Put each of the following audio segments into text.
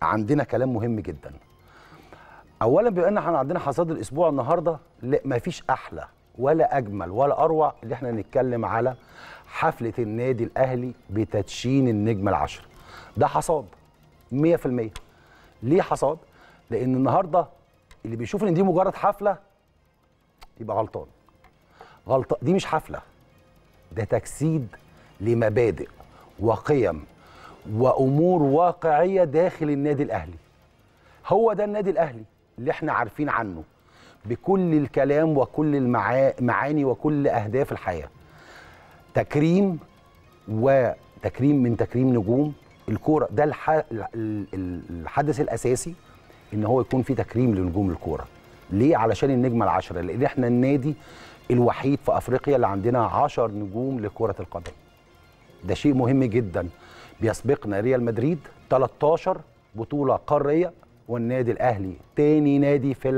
عندنا كلام مهم جدا. اولا بما ان احنا عندنا حصاد الاسبوع النهارده، لا مفيش احلى ولا اجمل ولا اروع اللي احنا نتكلم على حفله النادي الاهلي بتدشين النجم العشرة. ده حصاد 100%. ليه حصاد؟ لان النهارده اللي بيشوف ان دي مجرد حفله يبقى غلطان. دي مش حفله، ده تجسيد لمبادئ وقيم وامور واقعيه داخل النادي الاهلي. هو ده النادي الاهلي اللي احنا عارفين عنه بكل الكلام وكل المعاني وكل اهداف الحياه. تكريم من تكريم نجوم الكوره. ده الحدث الاساسي ان هو يكون في تكريم لنجوم الكوره. ليه؟ علشان النجمه العشره، لان احنا النادي الوحيد في افريقيا اللي عندنا 10 نجوم لكره القدم. ده شيء مهم جدا. بيسبقنا ريال مدريد 13 بطوله قاريه، والنادي الاهلي تاني نادي في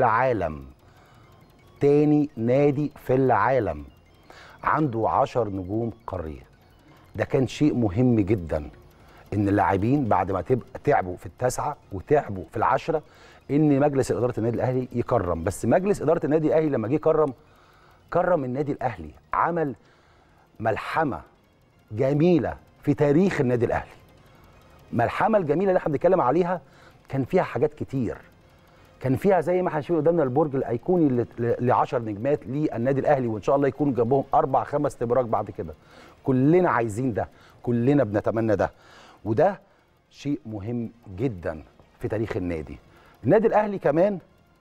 العالم عنده 10 نجوم قاريه. ده كان شيء مهم جدا ان اللاعبين بعد ما تعبوا في التاسعه وتعبوا في العشره ان مجلس اداره النادي الاهلي يكرم. بس مجلس اداره النادي الاهلي لما جه كرم النادي الاهلي، عمل ملحمه جميله في تاريخ النادي الاهلي. ملحمه الجميله اللي احنا بنتكلم عليها كان فيها حاجات كتير. كان فيها زي ما احنا شايفين قدامنا البرج الايقوني ل10 نجمات للنادي الاهلي، وان شاء الله يكون جنبهم 4 5 تبراج بعد كده. كلنا عايزين ده، كلنا بنتمنى ده، وده شيء مهم جدا في تاريخ النادي. النادي الاهلي كمان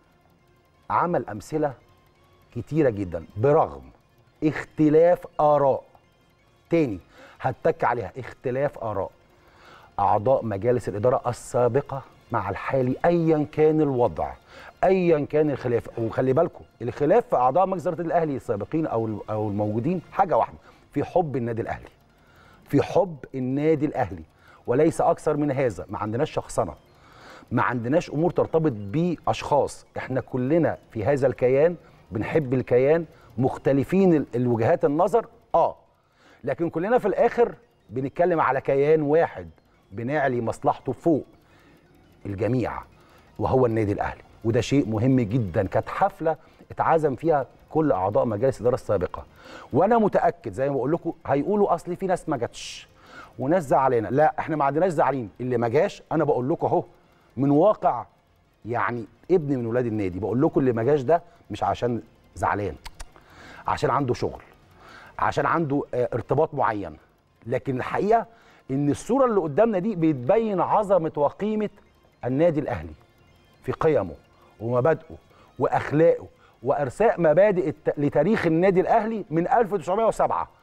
عمل امثله كتيره جدا برغم اختلاف اراء. تاني هتك عليها، اختلاف اراء اعضاء مجالس الاداره السابقه مع الحالي، ايا كان الوضع، ايا كان الخلاف. وخلي بالكم الخلاف في اعضاء مجلس اداره الاهلي السابقين او الموجودين حاجه واحده، في حب النادي الاهلي. في حب النادي الاهلي وليس اكثر من هذا. ما عندناش شخصنه، ما عندناش امور ترتبط باشخاص. احنا كلنا في هذا الكيان بنحب الكيان، مختلفين الوجهات النظر لكن كلنا في الاخر بنتكلم على كيان واحد بنعلي مصلحته فوق الجميع، وهو النادي الاهلي. وده شيء مهم جدا. كانت حفله اتعزم فيها كل اعضاء مجالس الاداره السابقه، وانا متاكد زي ما بقول لكم هيقولوا اصل في ناس ما جاتش وناس زعلانه. لا، احنا ما عندناش زعلانين. اللي ما جاش انا بقول لكم اهو من واقع، يعني ابن من ولاد النادي، بقول لكم اللي ما جاش ده مش عشان زعلان، عشان عنده شغل، عشان عنده ارتباط معين. لكن الحقيقه ان الصوره اللي قدامنا دي بتبين عظمه وقيمه النادي الاهلي في قيمه ومبادئه واخلاقه وارساء مبادئ لتاريخ النادي الاهلي من 1907.